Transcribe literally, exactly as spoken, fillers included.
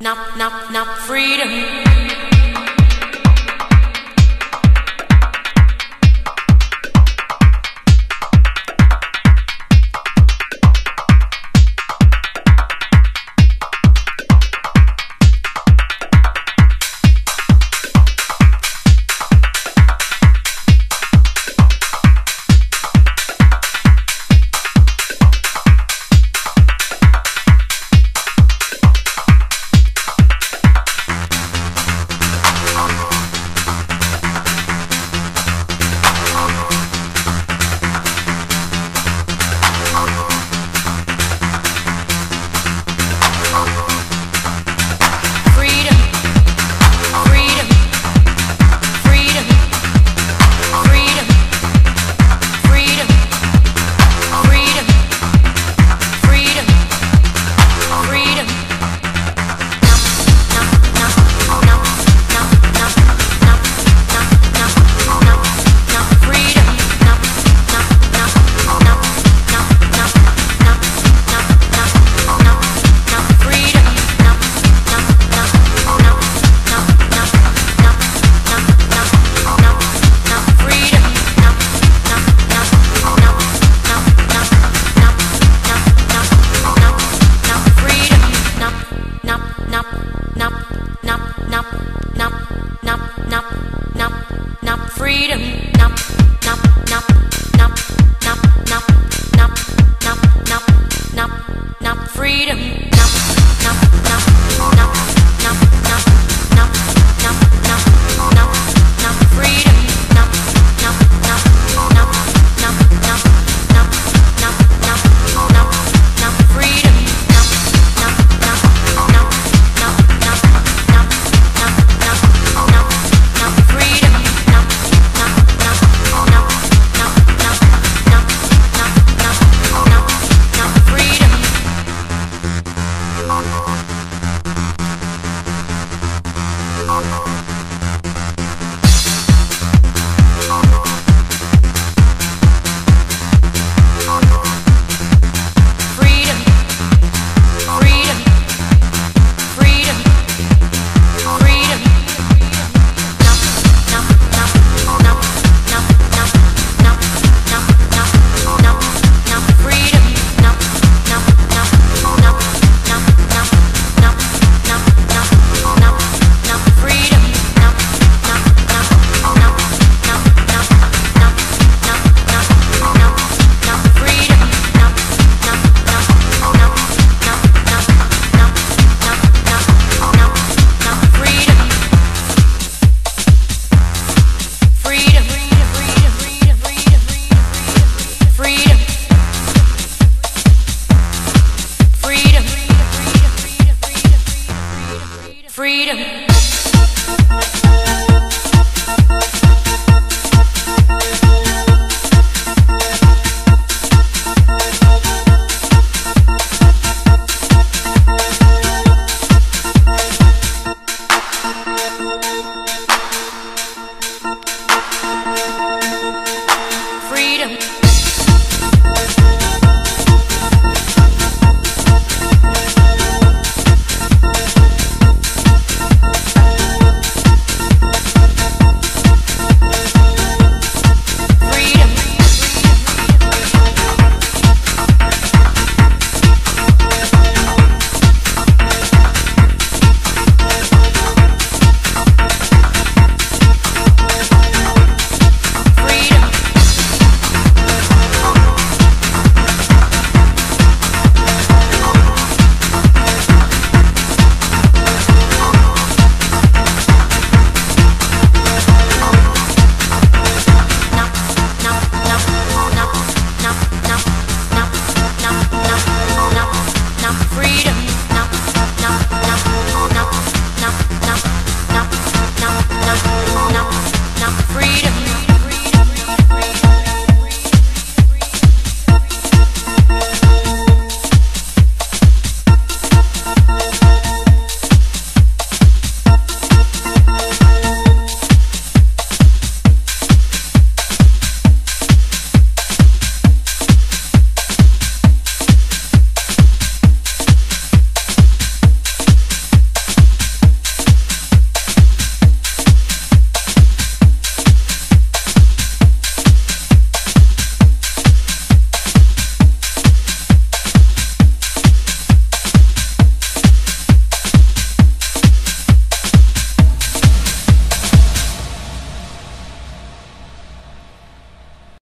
not, not, not freedom. Freedom, nop, nop, nop, nop, nop, nop, nop, nop, nop, nop, nop, freedom, nop, nop, nop, nop, nop, nop, nop, nop, nop, nop, nop, freedom, nop, nop, nop, nop, nop, nop, nop, nop, nop, nop, nop, freedom, nop, nop, nop, nop, nop, nop, nop, nop, nop, nop, nop, freedom. Freedom.